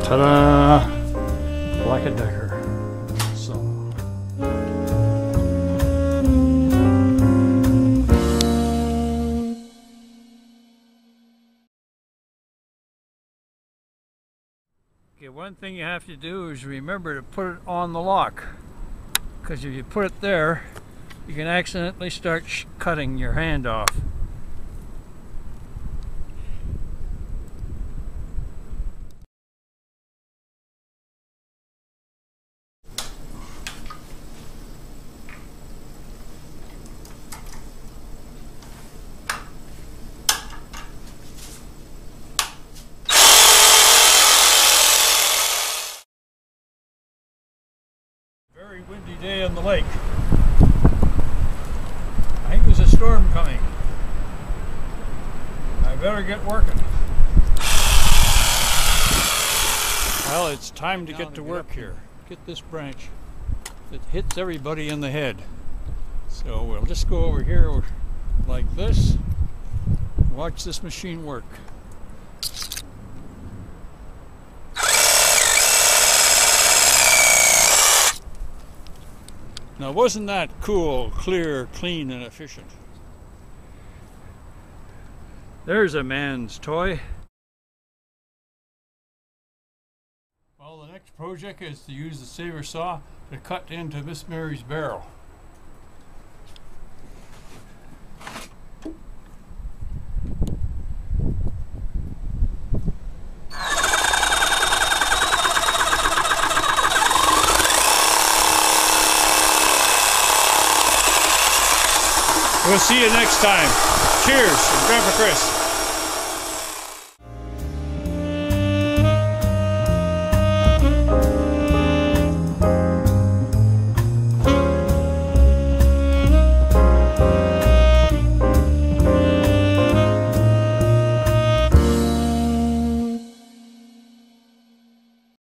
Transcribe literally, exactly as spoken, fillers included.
Ta-da! Black and Decker. So. Okay, one thing you have to do is remember to put it on the lock, because if you put it there, you can accidentally start sh cutting your hand off. Very windy day on the lake. I think there's a storm coming. I better get working. Well, it's time to get to work here. Get this branch that hits everybody in the head. So we'll just go over here like this. Watch this machine work. Now, wasn't that cool, clear, clean, and efficient? There's a man's toy. Well, the next project is to use the saver saw to cut into Miss Mary's barrel. We'll see you next time. Cheers from Grandpa Chris.